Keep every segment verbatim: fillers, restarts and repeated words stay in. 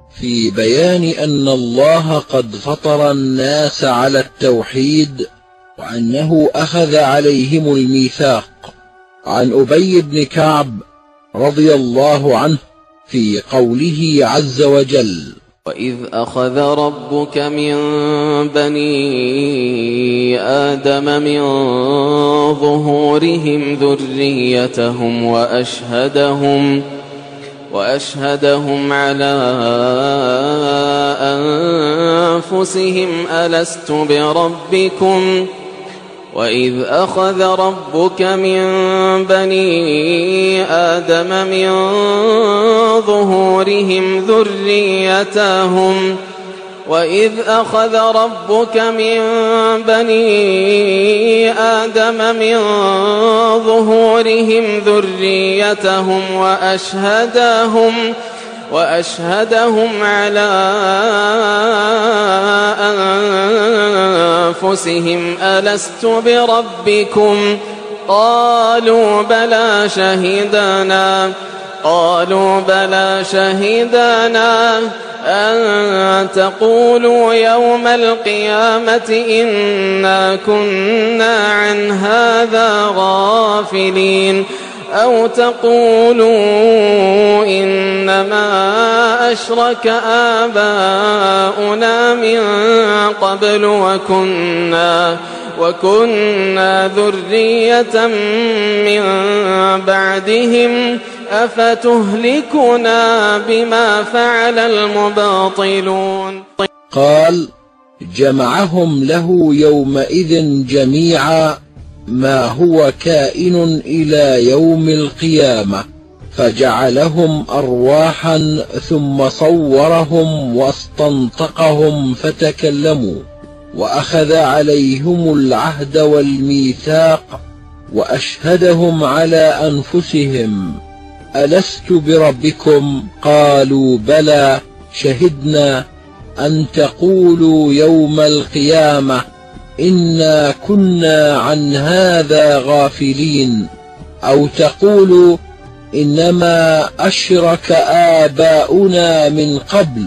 في بيان أن الله قد فطر الناس على التوحيد، وأنه أخذ عليهم الميثاق، عن أبي بن كعب رضي الله عنه في قوله عز وجل: وإذ أخذ ربك من بني آدم من ظهورهم ذريتهم وأشهدهم وأشهدهم على أنفسهم ألست بربكم وإذ أخذ ربك من بني آدم من ظهورهم ذريتهم وإذ أخذ ربك من بني آدم من ظهورهم ذريتهم وأشهدهم وأشهدهم على أنفسهم ألست بربكم قالوا بلى شهدنا قالوا بلى شهدنا أن تقولوا يوم القيامة إنا كنا عن هذا غافلين أو تقولوا إنما أشرك آباؤنا من قبل وكنا وكنا ذرية من بعدهم أفتهلكنا بما فعل المباطلون. قال: جمعهم له يومئذ جميعا ما هو كائن إلى يوم القيامة، فجعلهم أرواحا ثم صورهم واستنطقهم فتكلموا، وأخذ عليهم العهد والميثاق، وأشهدهم على أنفسهم ألست بربكم قالوا بلى شهدنا أن تقولوا يوم القيامة إنا كنا عن هذا غافلين أو تقولوا إنما أشرك آباؤنا من قبل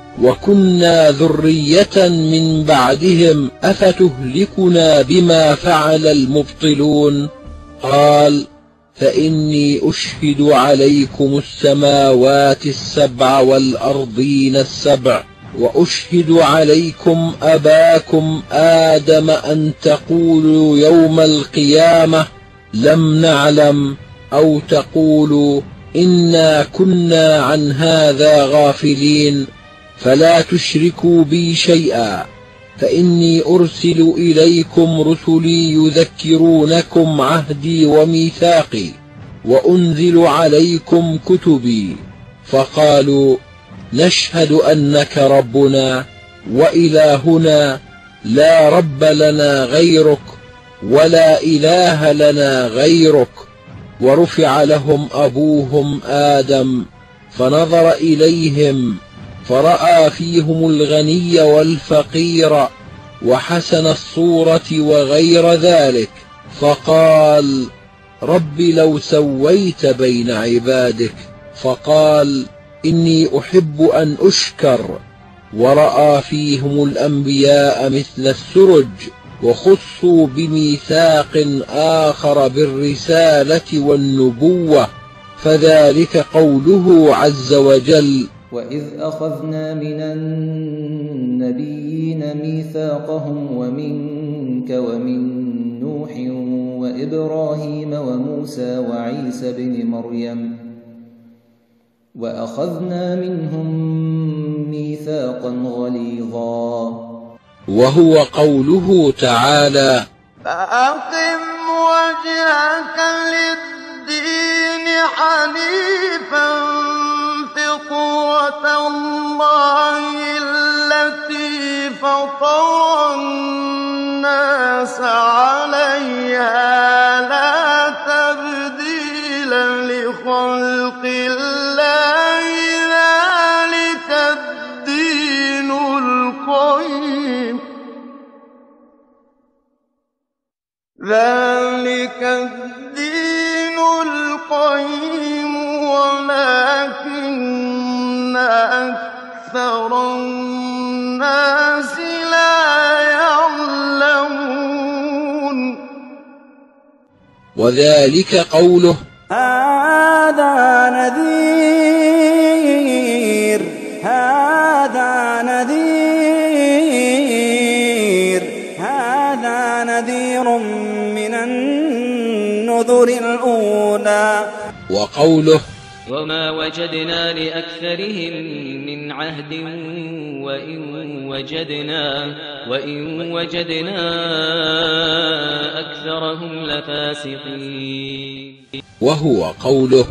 وكنا ذرية من بعدهم أفتهلكنا بما فعل المبطلون. قال: فإني أشهد عليكم السماوات السبع والأرضين السبع، وأشهد عليكم أباكم آدم أن تقولوا يوم القيامة لم نعلم أو تقولوا إنا كنا عن هذا غافلين، فلا تشركوا بي شيئا، فإني أرسل إليكم رسلي يذكرونكم عهدي وميثاقي، وأنزل عليكم كتبي. فقالوا: نشهد أنك ربنا وإلهنا لا رب لنا غيرك ولا إله لنا غيرك. ورفع لهم أبوهم آدم فنظر إليهم فرأى فيهم الغني والفقير وحسن الصورة وغير ذلك، فقال: رب لو سويت بين عبادك. فقال: إني أحب أن أشكر. ورأى فيهم الأنبياء مثل السرج، وخصوا بميثاق آخر بالرسالة والنبوة، فذلك قوله عز وجل: وإذ أخذنا من النبيين ميثاقهم ومنك ومن نوح وإبراهيم وموسى وعيسى بن مريم وأخذنا منهم ميثاقا غليظا. وهو قوله تعالى: فأقم وجهك للدين حنيفا فطرة الله التي فطر الناس عليها لا تبديل لخلق الله ذلك الدين القيم ذلك الدين القيم ولكن أكثر أَكْثَرَ النَّاسِ لَا يَعْلَمُونَ وذلك قوله: هذا نذير هذا نذير هذا نذير من النذر الأولى. وقوله: وما وجدنا لأكثرهم من عهد وإن وجدنا, وإن وجدنا أكثرهم لفاسقين. وهو قوله: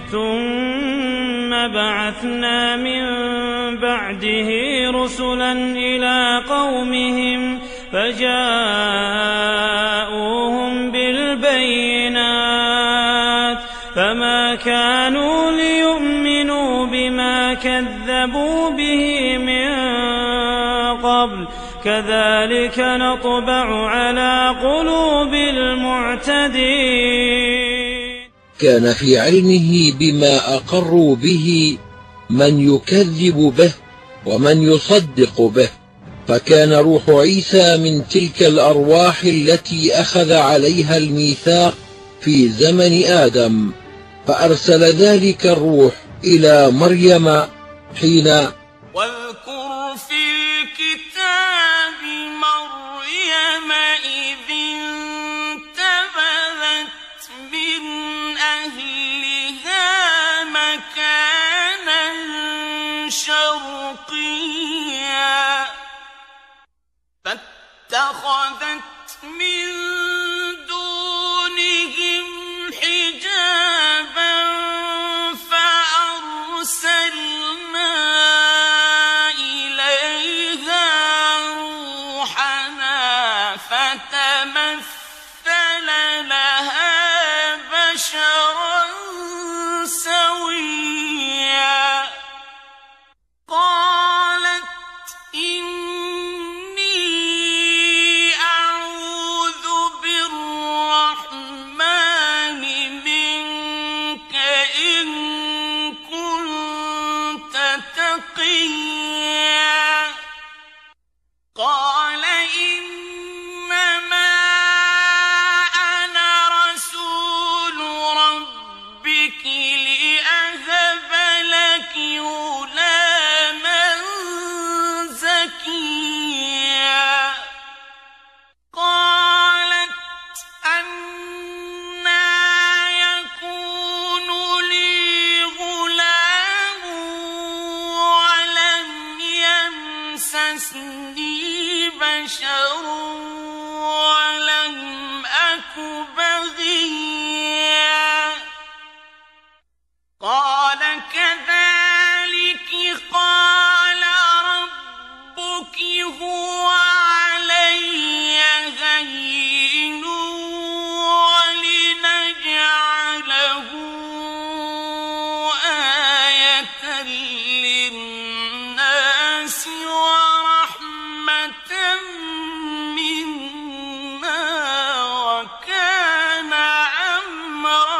ثم بعثنا من بعده رسلا إلى قومهم فجاءوهم بالبينات فما كانوا ليؤمنوا بما كذبوا به من قبل كذلك نطبع على قلوب المعتدين. كان في علمه بما أقروا به من يكذب به ومن يصدق به، فكان روح عيسى من تلك الأرواح التي أخذ عليها الميثاق في زمن آدم، فأرسل ذلك الروح إلى مريم حين واذكر في الكتاب مريم إذ انتبذت من أهلها مكانا شرقيا فاتخذت من دونهم حجابا فأرسلنا إليها روحنا فتمثل لها بشرا سويا قالت إني أعوذ بالرحمن منك إن كنت تقيا قال إنما أنا رسول ربك لأهب لك غلاما زكيا قالت أنى يكون لي غلام ولم يمسسني بشر ولم أك بغيا قال كذلك قال ربك هو علي هين ولنجعله آية للناس ورحمة منا وكان أمرا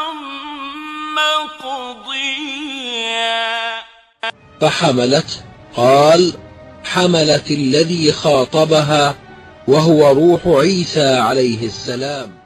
مقضيا. فحملت. قال: حملت الذي خاطبها وهو روح عيسى عليه السلام.